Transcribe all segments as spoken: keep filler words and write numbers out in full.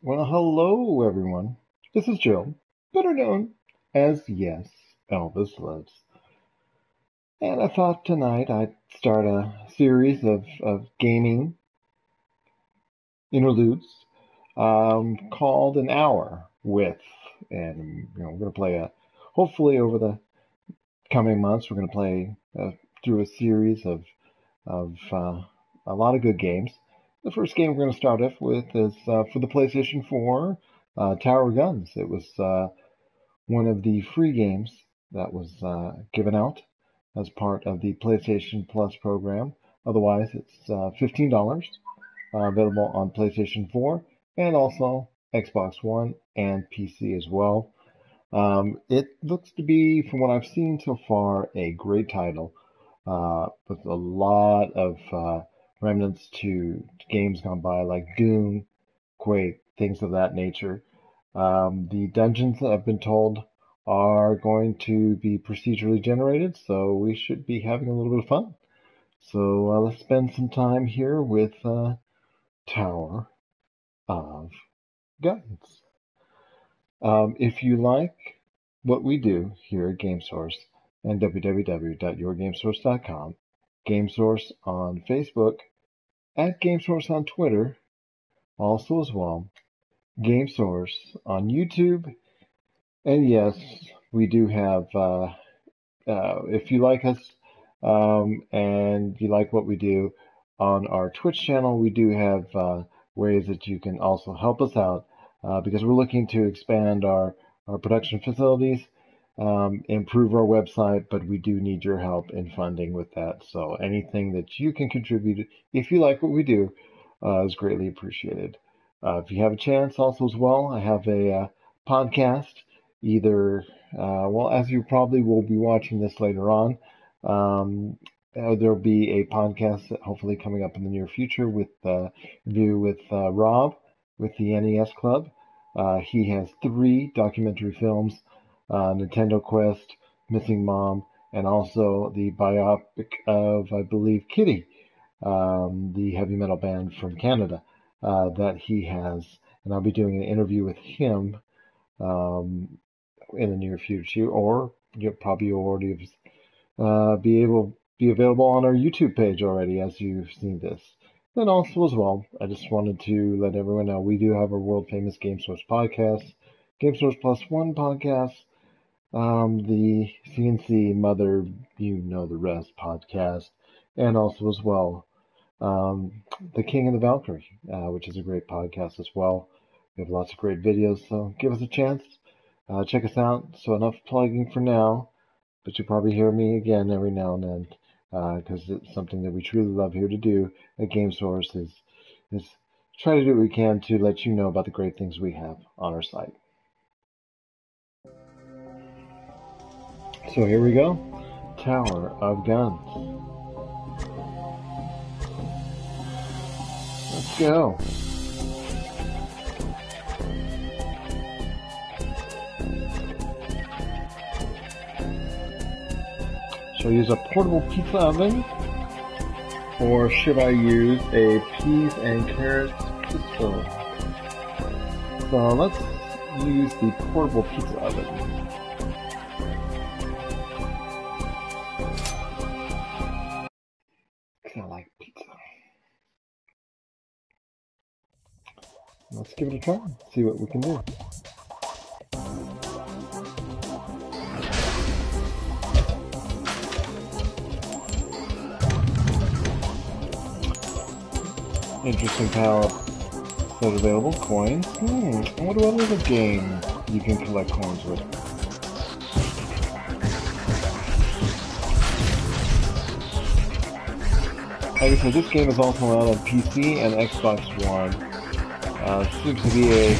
Well, hello everyone. This is Joe, better known as Yes, Elvis Lives. And I thought tonight I'd start a series of, of gaming interludes um, called An Hour With. And you know, we're going to play a, hopefully over the coming months, we're going to play uh, through a series of, of uh, a lot of good games. The first game we're going to start off with is uh, for the PlayStation four, uh, Tower Guns. It was uh, one of the free games that was uh, given out as part of the PlayStation Plus program. Otherwise, it's uh, fifteen dollars, uh, available on PlayStation four and also Xbox One and P C as well. Um, it looks to be, from what I've seen so far, a great title uh, with a lot of uh, remnants to, to games gone by like Doom, Quake, things of that nature. Um, the dungeons, I've been told, are going to be procedurally generated, so we should be having a little bit of fun. So uh, let's spend some time here with uh, Tower of Guns. Um, if you like what we do here at GameSource and w w w dot your game source dot com, GameSource on Facebook, at GameSource on Twitter, also as well, GameSource on YouTube, and yes, we do have, uh, uh, if you like us um, and you like what we do on our Twitch channel, we do have uh, ways that you can also help us out uh, because we're looking to expand our, our production facilities, um, improve our website, but we do need your help in funding with that. So anything that you can contribute, if you like what we do, uh, is greatly appreciated. Uh, if you have a chance also as well, I have a uh, podcast, either, uh, well, as you probably will be watching this later on, um, uh, there'll be a podcast that hopefully coming up in the near future with uh, review with uh, Rob with the N E S Club. Uh, he has three documentary films, uh, Nintendo Quest, Missing Mom, and also the biopic of, I believe, Kitty, um, the heavy metal band from Canada, uh, that he has. And I'll be doing an interview with him um, in the near future, or you'll probably already uh, be able be available on our YouTube page already as you've seen this. Then also as well, I just wanted to let everyone know we do have our world famous Game Source podcast, Game Source Plus One podcast, um, the C N C Mother, you know the rest podcast, and also as well um, the King and the Valkyrie, uh, which is a great podcast as well. We have lots of great videos, so give us a chance. Uh, check us out. So enough plugging for now, but you'll probably hear me again every now and then because uh, it's something that we truly love here to do at GameSource is, is try to do what we can to let you know about the great things we have on our site. So here we go. Tower of Guns. Let's go. Should I use a portable pizza oven, or should I use a peas and carrots pistol? So let's use the portable pizza oven. Because I like pizza. Let's give it a try, see what we can do. Interesting power set available. Coins. Hmm. I wonder what other game you can collect coins with. Like I said, this game is also out on P C and Xbox One. Uh, seems to be a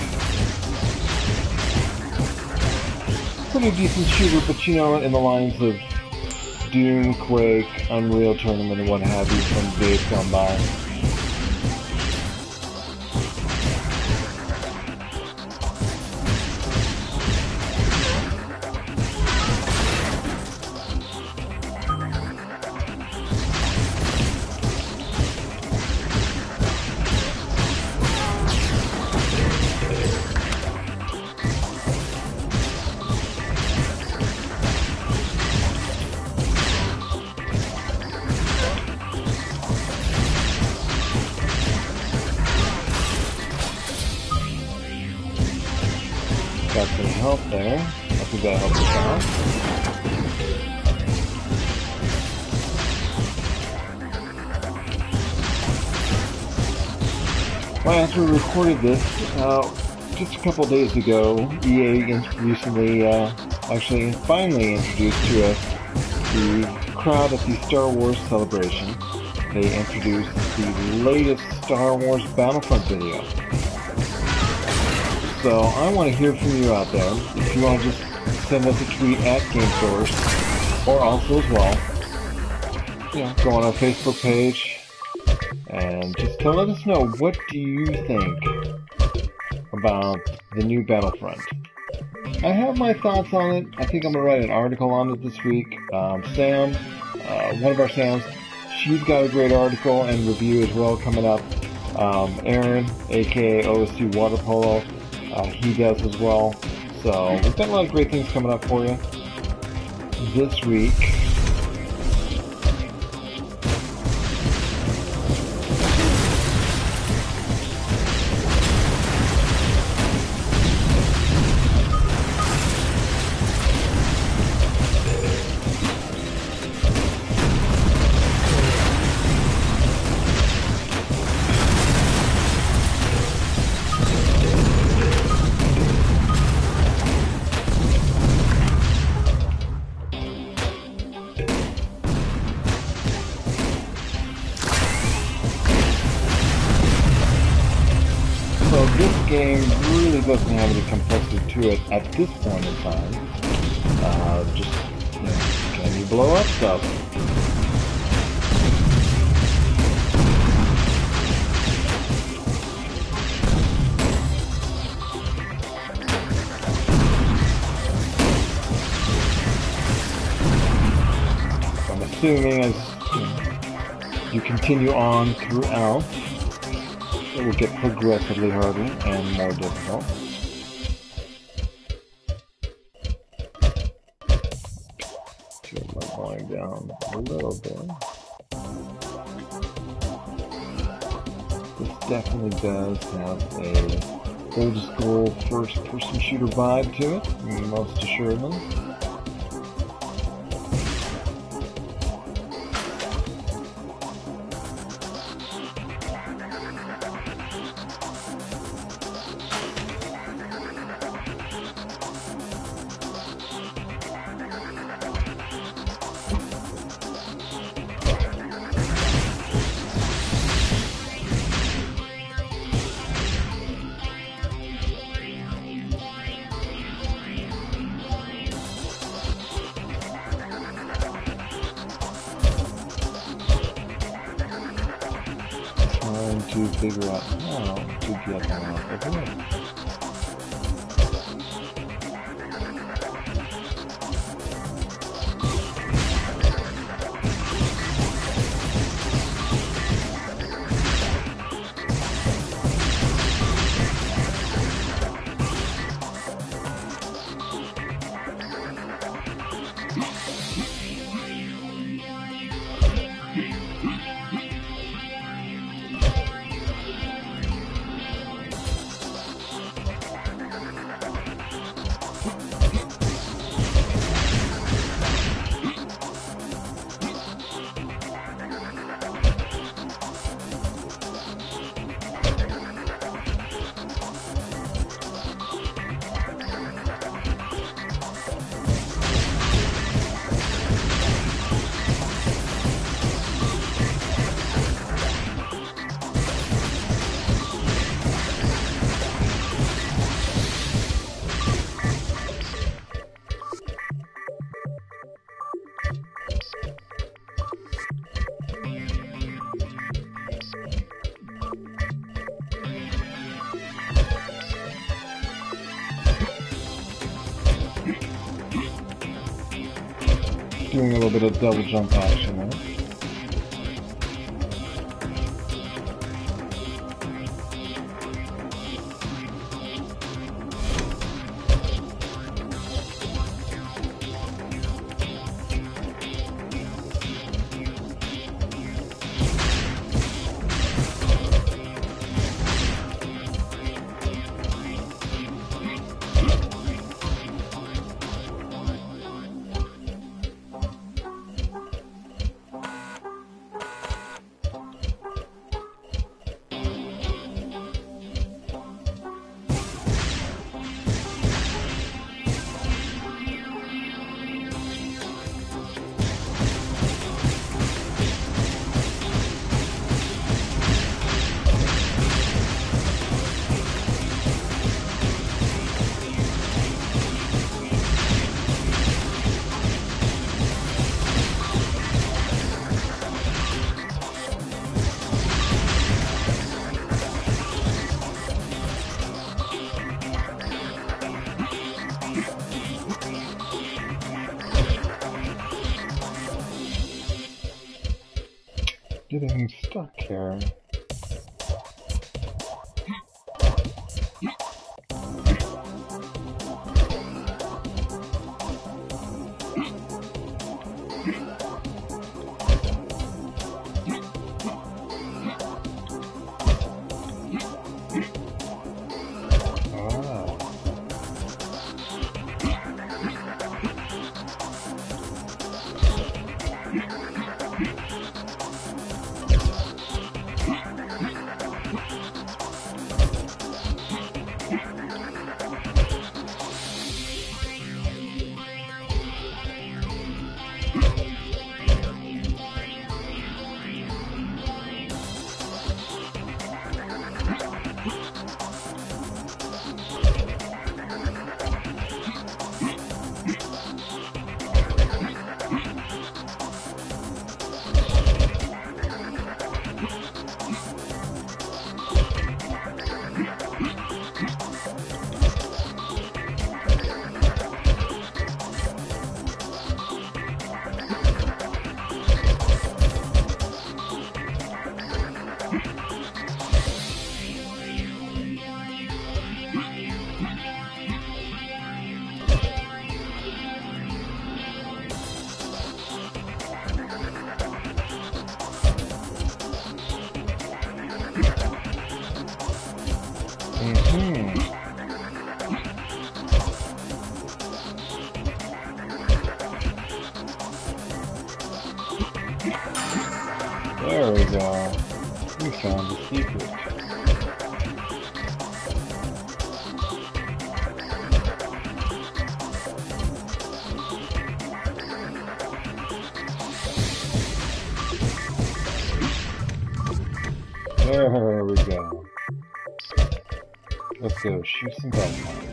pretty decent shooter, but you know, in the lines of Doom, Quake, Unreal Tournament, and what have you from days gone by. got some help there. I think that helped us out. Well, as we recorded this, uh, just a couple days ago, E A recently, uh, actually finally introduced to us the crowd at the Star Wars celebration. They introduced the latest Star Wars Battlefront video. So I want to hear from you out there. If you want to just send us a tweet at GameSource, or also as well, you know, go on our Facebook page and just to let us know, what do you think about the new Battlefront? I have my thoughts on it. I think I'm going to write an article on it this week. Um, Sam, uh, one of our Sams, she's got a great article and review as well coming up. Um, Aaron, aka O S C Water Polo, uh, he does as well. So we've got a lot of great things coming up for you this week. So this game really doesn't have any complexity to it at this point in time. Uh, just, you know, can you blow up stuff? I'm assuming as you know, you continue on throughout, it will get progressively harder and more difficult. Turn my volume down a little bit. This definitely does have a old school first person shooter vibe to it, most assuredly. Trying to figure out how to get them out of the way. Doing a little bit of double jump action there. getting stuck here. There we go. We found the secret. There we go. Let's go shoot some butterflies.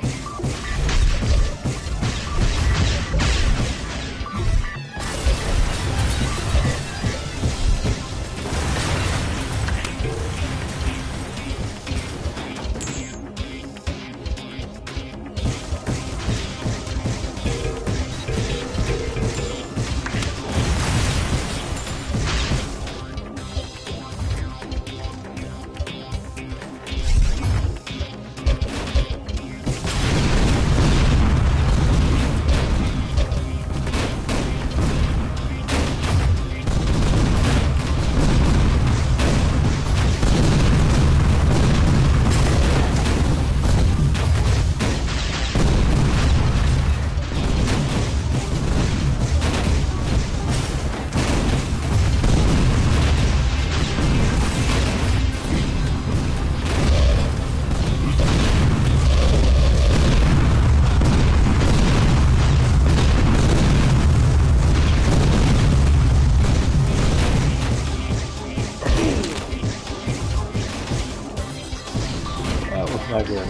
Not good.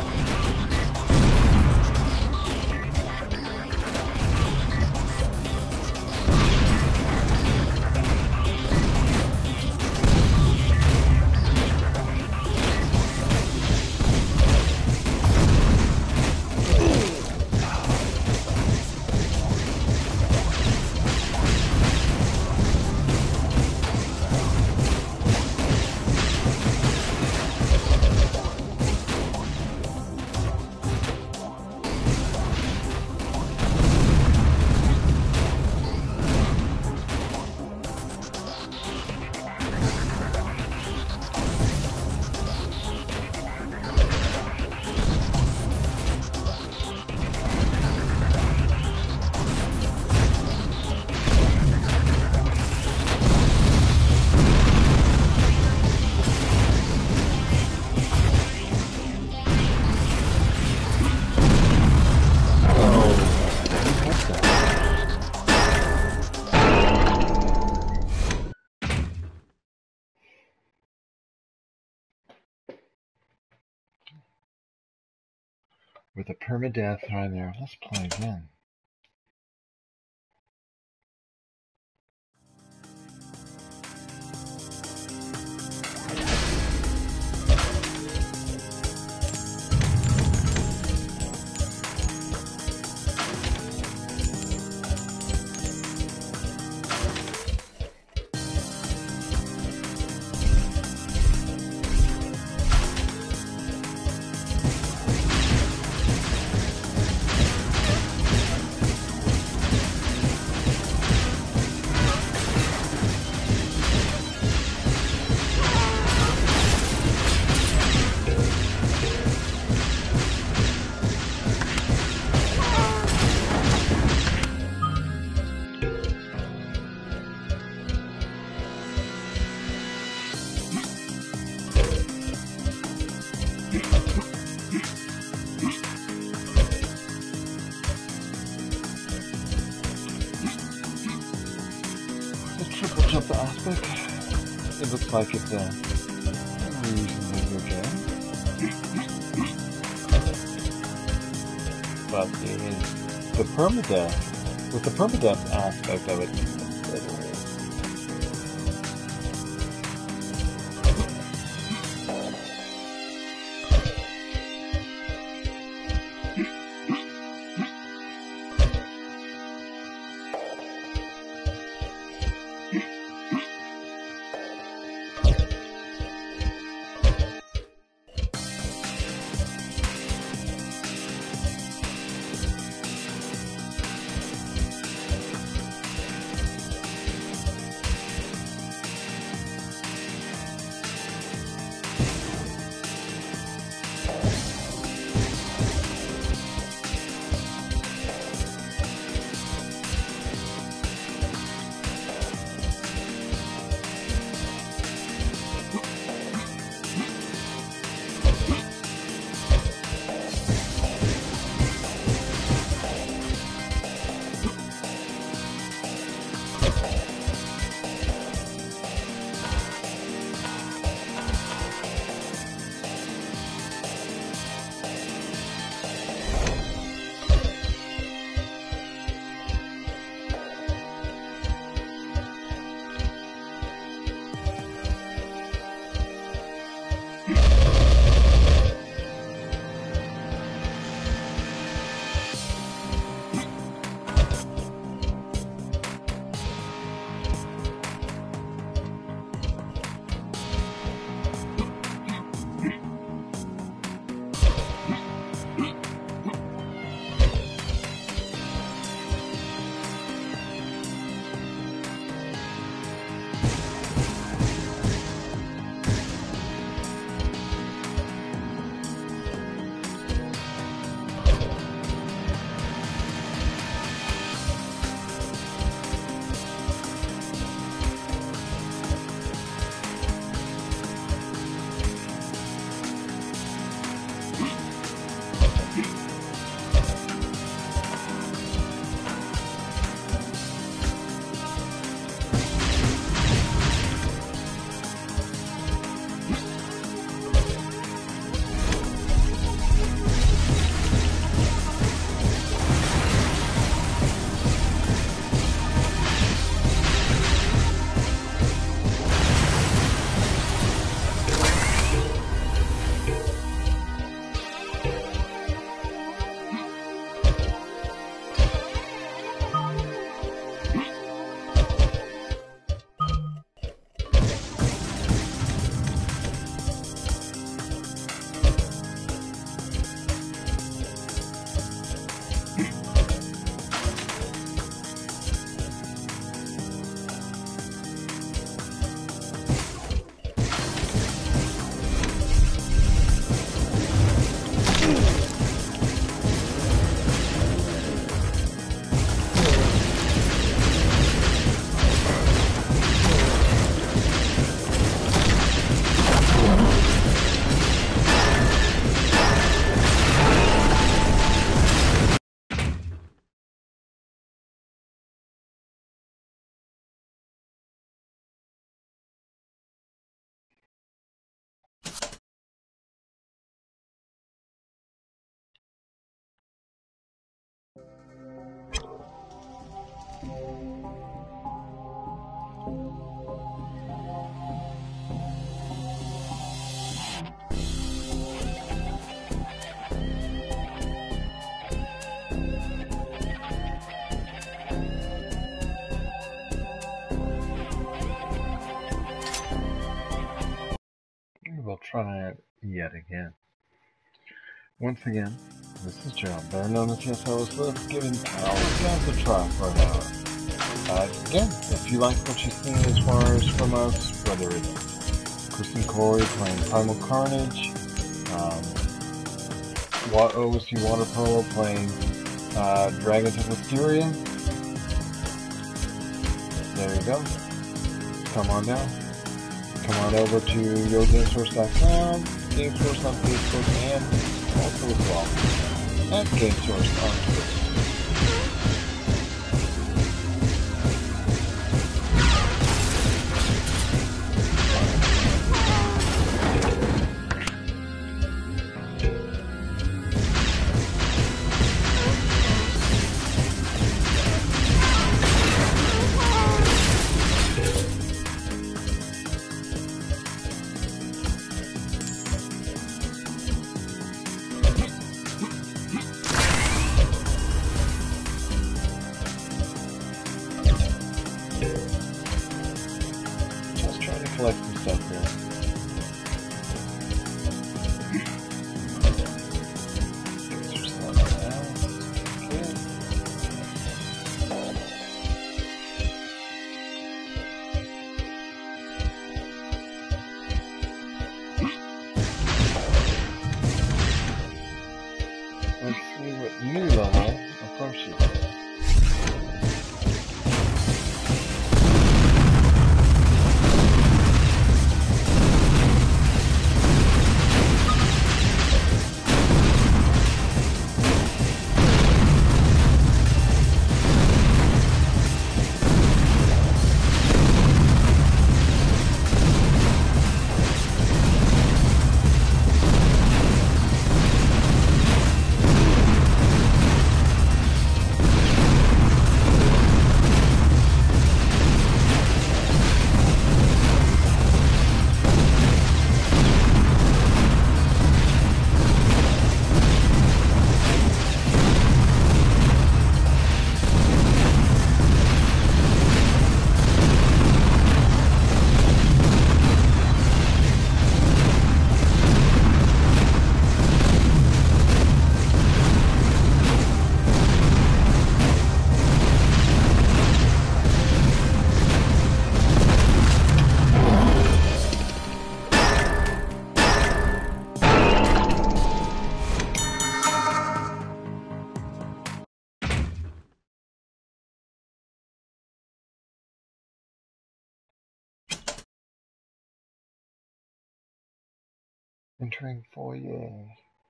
With a permadeath right there. Let's play again. looks like it's a reasonably good game. But the, the permadeath, with the permadeath aspect of it, we'll try it yet again. Once again, this is John, better known as YESELVISLIVES, giving Power Guns a try for an hour. Uh, again, if you like what you've seen as far as from us, whether it's Chris and Corey playing Primal Carnage, um, O S C Water Polo playing uh, Dragons of Wisteria, there you go. Come on down. Come on over to your game source dot com, GameSource on Facebook, and also as well at GameSource on Twitter. Entering foyer.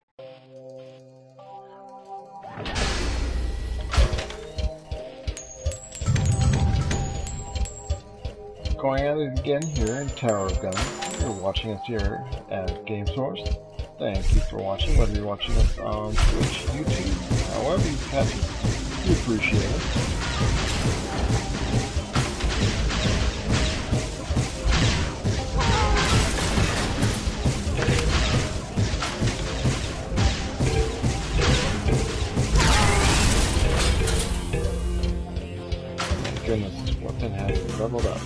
Going at it again here in Tower of Gun. You're watching us here at Game Source. Thank you for watching, whether you're watching us on Twitch, YouTube, however you catch it. We appreciate it. Goodness, this weapon has leveled up.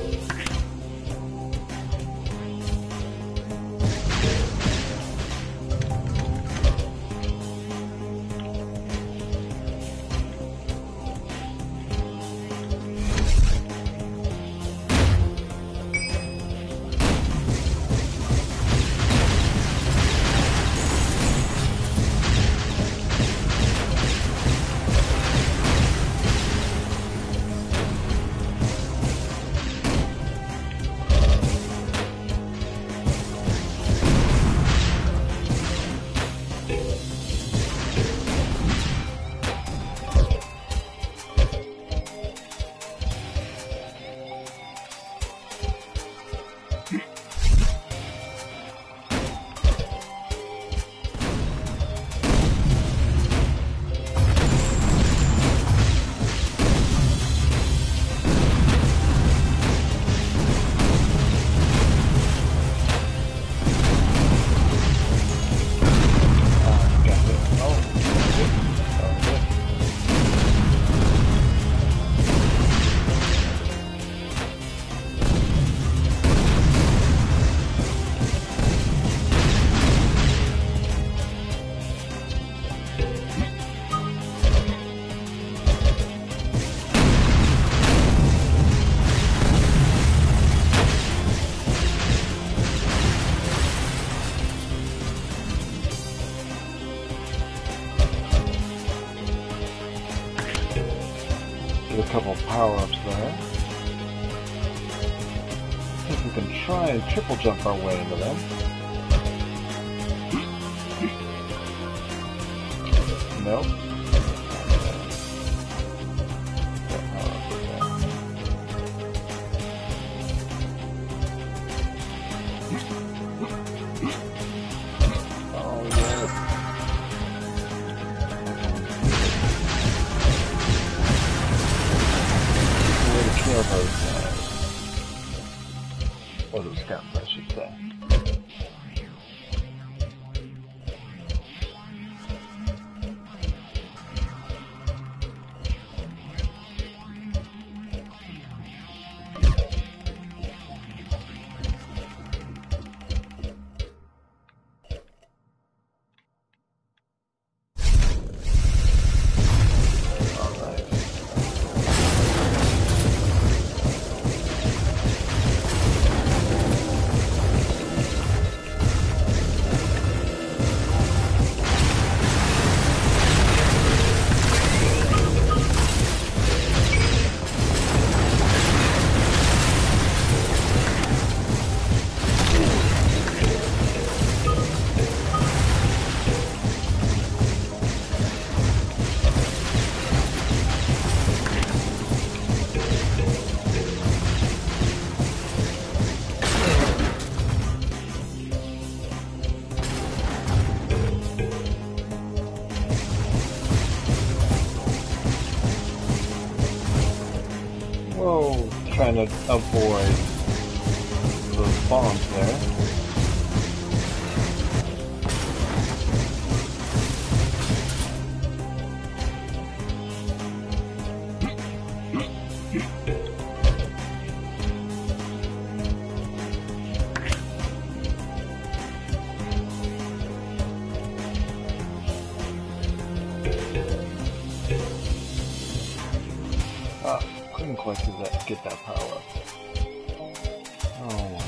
A couple power-ups there. I think we can try and triple jump our way into them. Nope. Oh, yes. Kill those guys. Or those scouts, I should say. Whoa, trying to avoid those bombs there. Ah, couldn't quite do that, get that power up. Oh.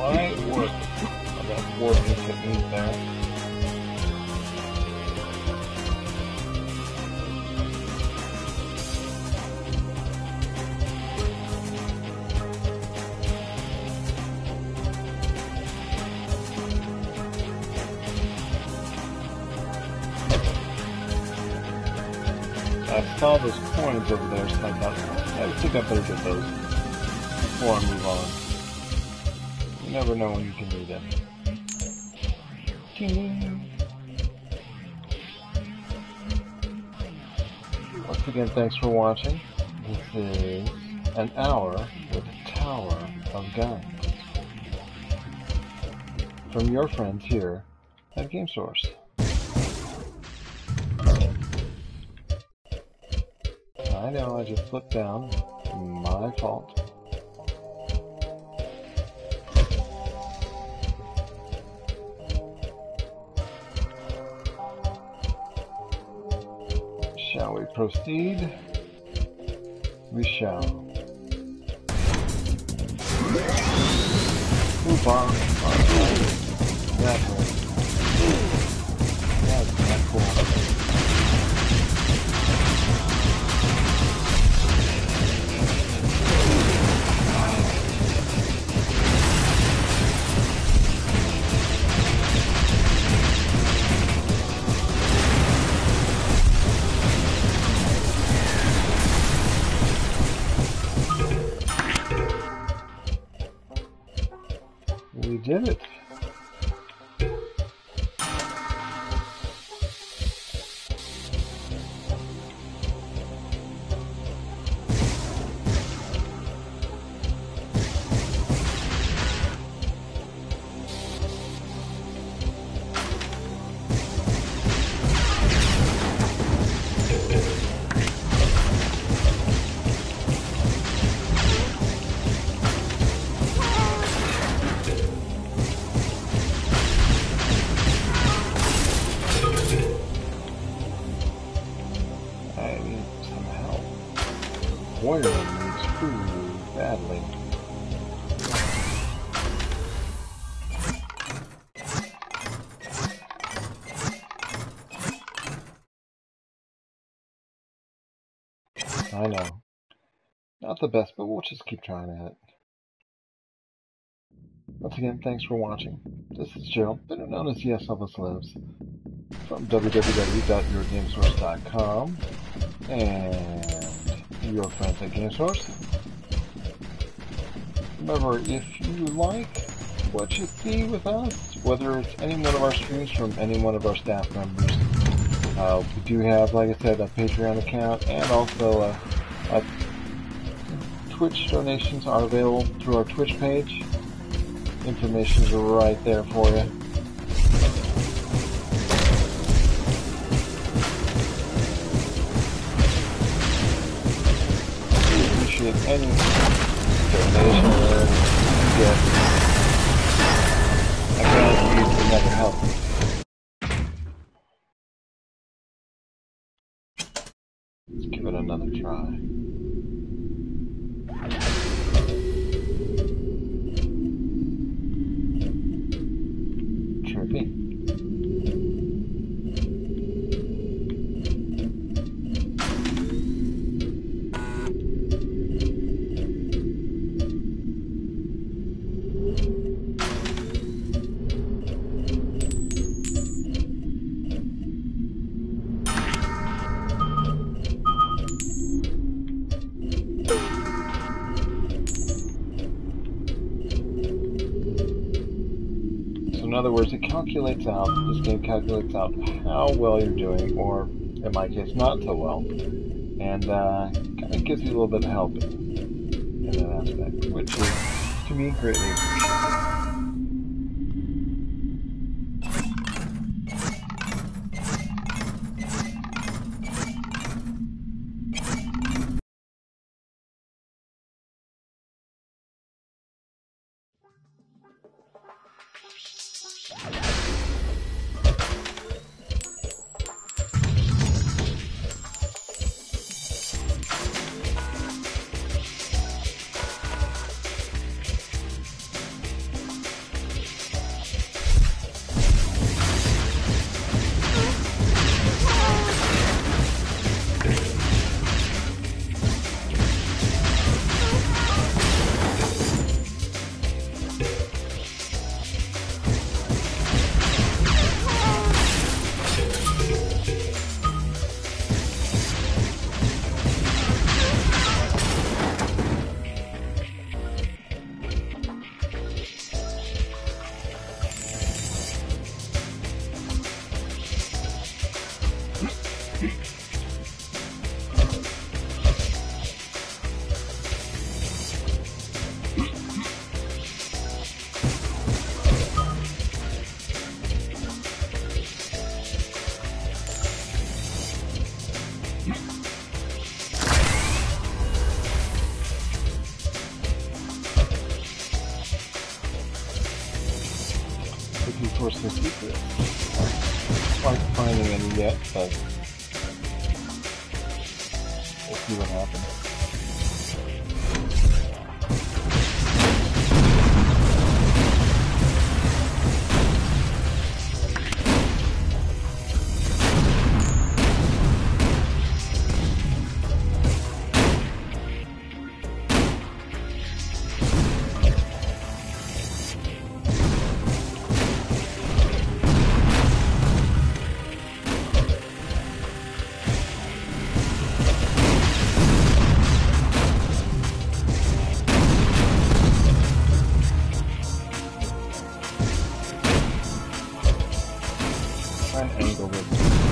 might work. I've got four instant meat there. I saw those coins over there, so I thought, I think I better get those before I move on. You never know when you can need them. Once again, thanks for watching. This is an hour with a tower of guns. From your friends here at Game Source. I know, I just slipped down. My fault. Shall we proceed? We shall. Move on. That way. That's not cool. We did it. Warrior needs food badly. I know. Not the best, but we'll just keep trying at it. Once again, thanks for watching. This is Gerald, better known as YESELVISLIVES, from w w w dot your game source dot com and your friends at Game Source. Remember, if you like what you see with us, whether it's any one of our streams from any one of our staff members, uh, we do have, like I said, a Patreon account, and also uh, uh, Twitch donations are available through our Twitch page. Information's right there for you. Any donation or gift, I guarantee it will never help. Let's give it another try. Trippy. In other words, it calculates out, this game calculates out how well you're doing, or in my case, not so well, and uh, kind of gives you a little bit of help in that aspect, which is, to me, greatly appreciated. looking for some secrets. Not quite finding any yet, but we'll see what happens. Angle with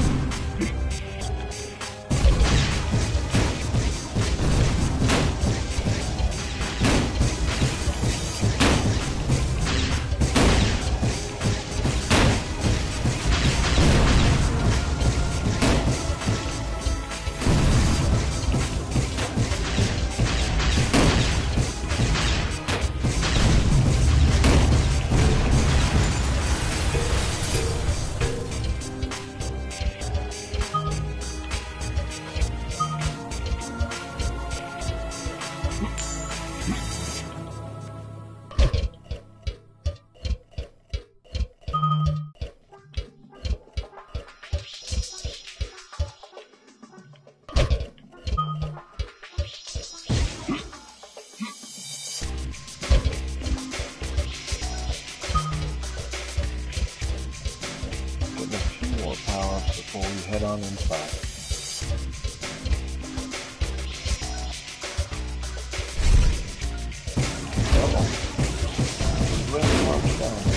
power before we head on inside. Double. Really march down.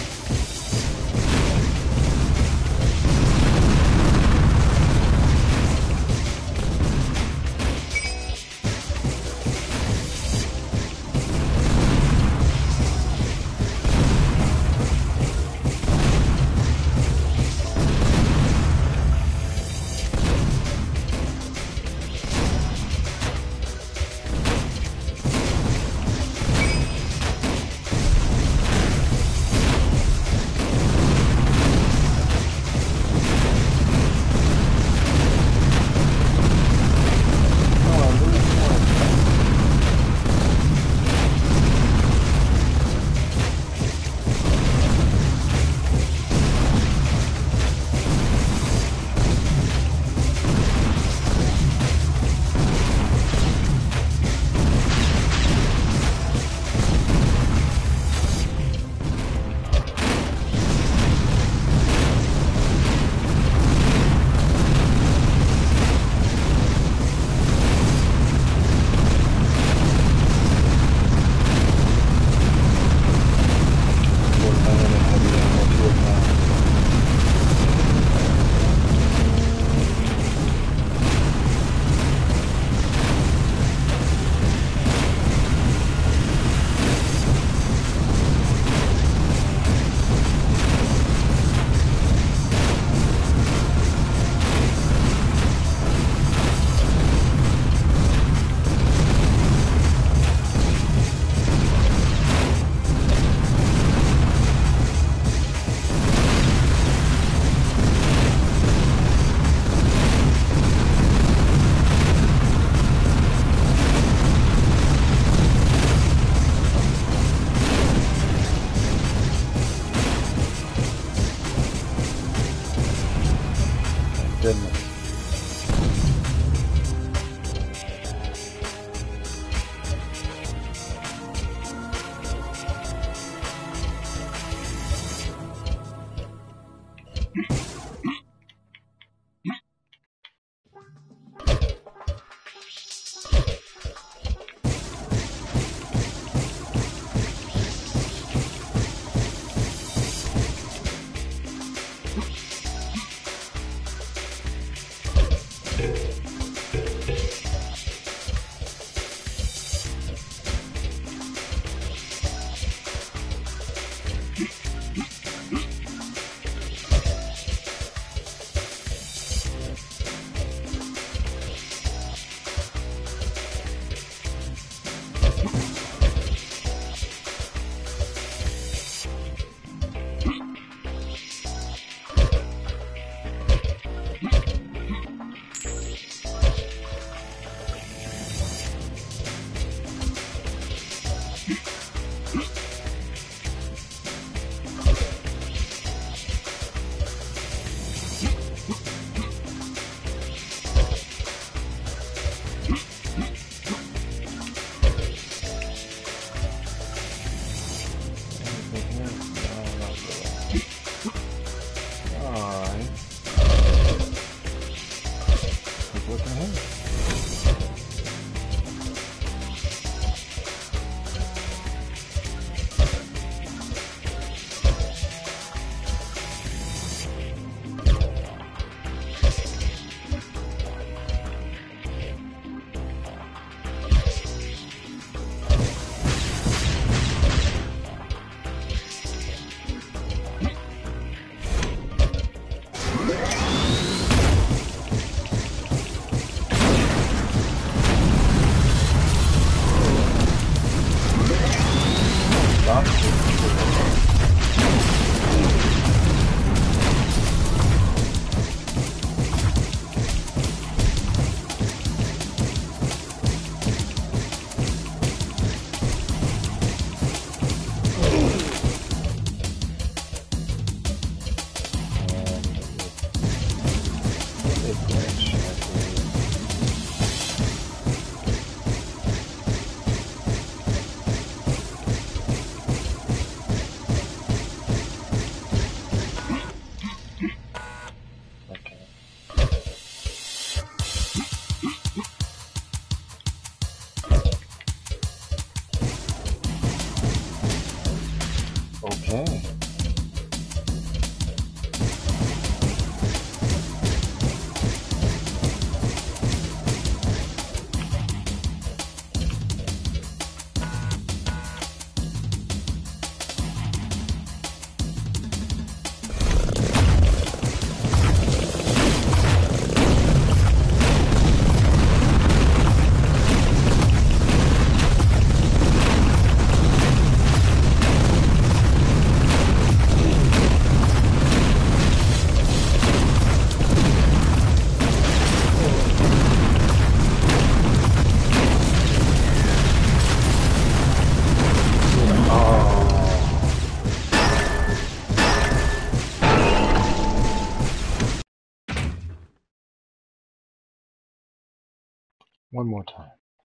one more time.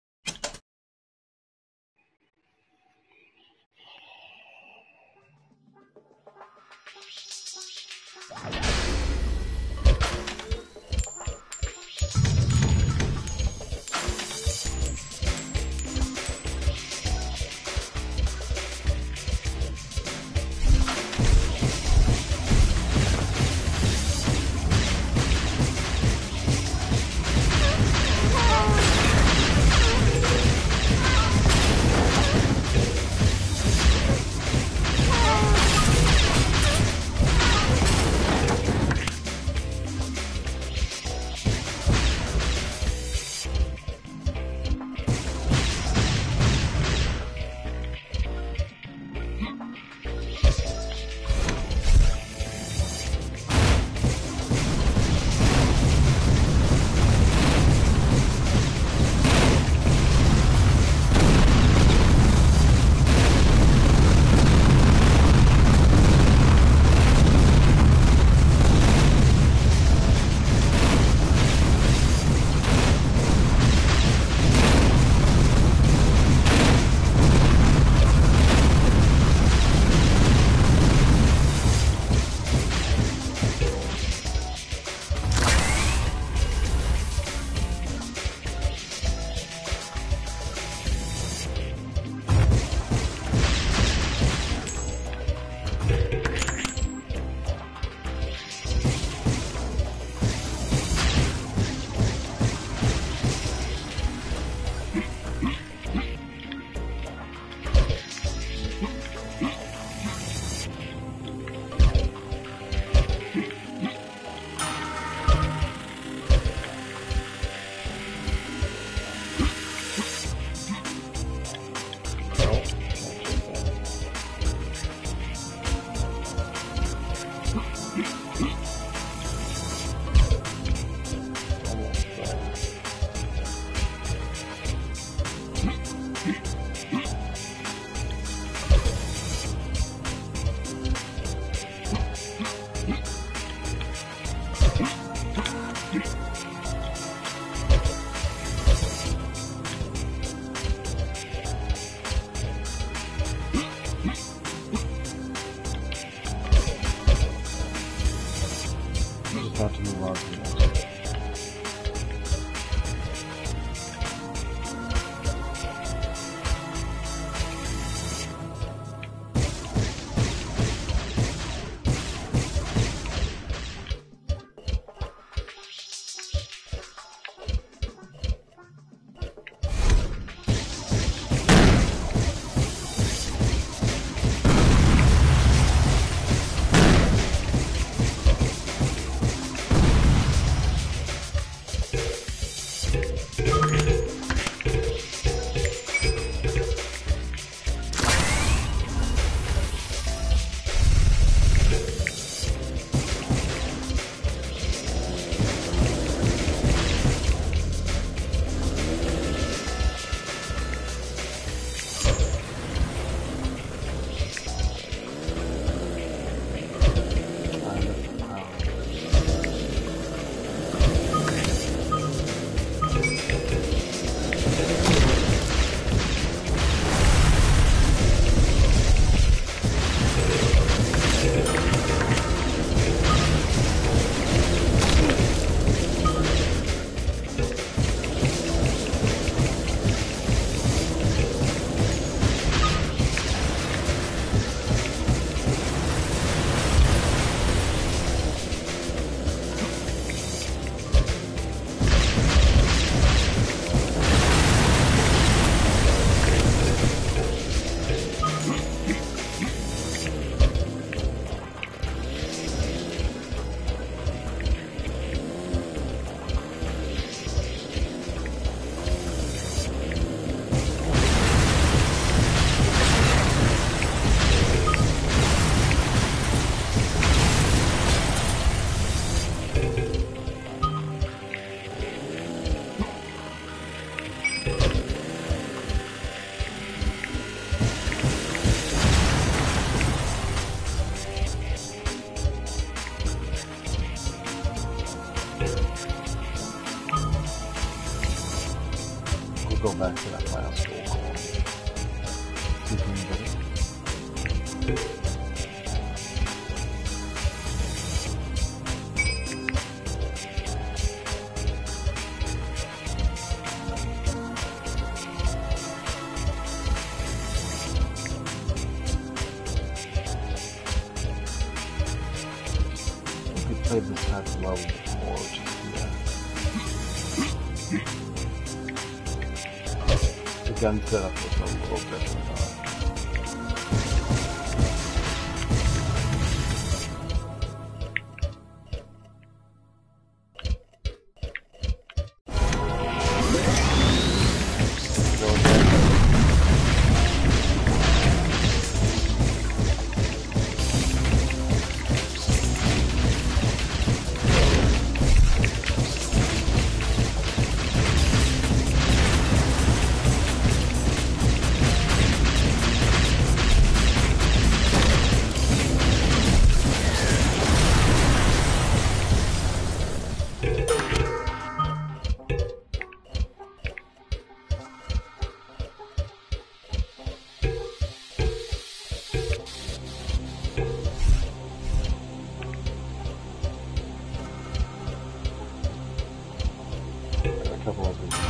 About to move on to the next. go back to that last roll call. See if we can get it. We played this type of level before, which is the, uh, the gun setup was a little different. Uh, a couple of these.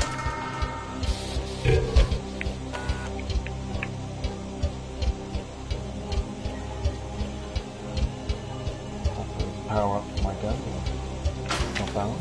Power up my gun and jump out.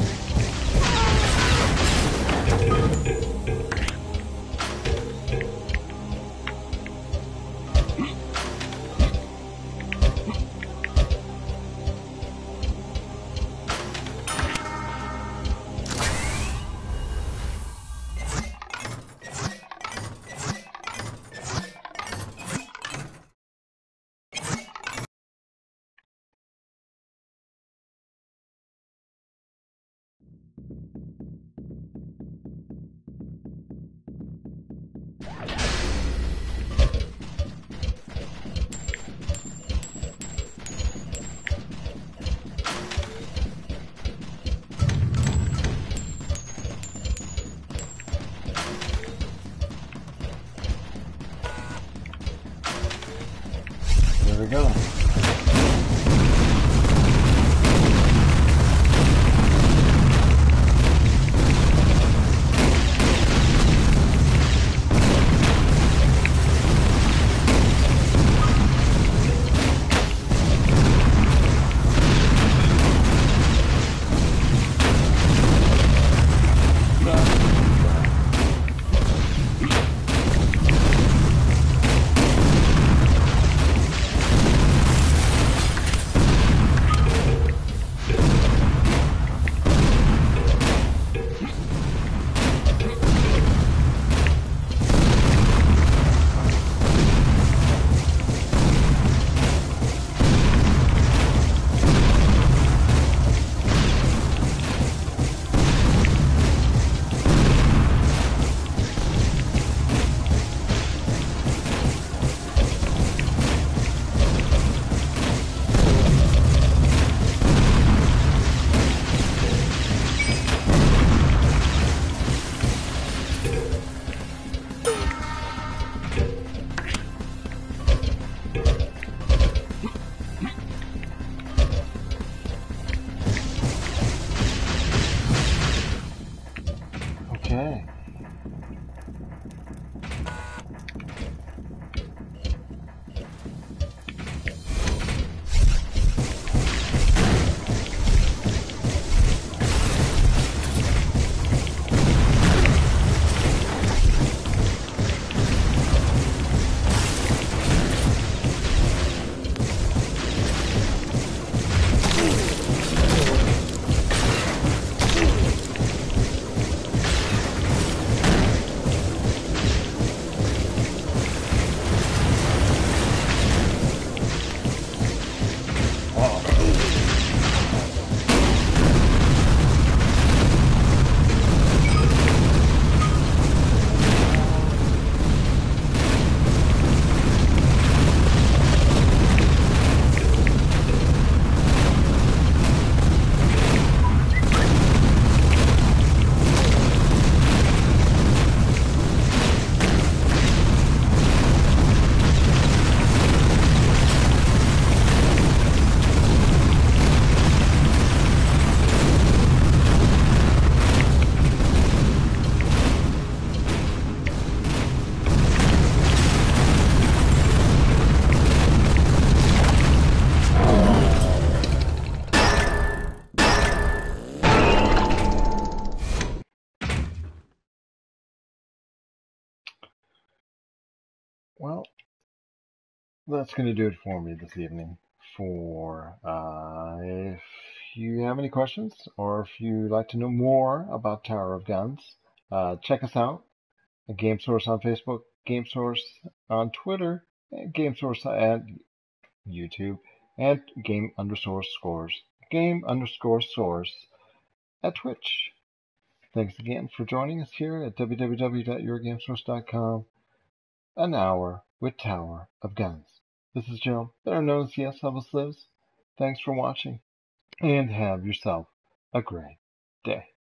that's going to do it for me this evening. For uh, if you have any questions or if you'd like to know more about Tower of Guns, uh, check us out at Game Source on Facebook, Game Source on Twitter, and Game Source at YouTube, and Game underscore scores, Game underscore source at Twitch. Thanks again for joining us here at w w w dot your game source dot com. An hour with Tower of Guns. This is Joe, better known as Yes, Elvis Lives. Thanks for watching, and have yourself a great day.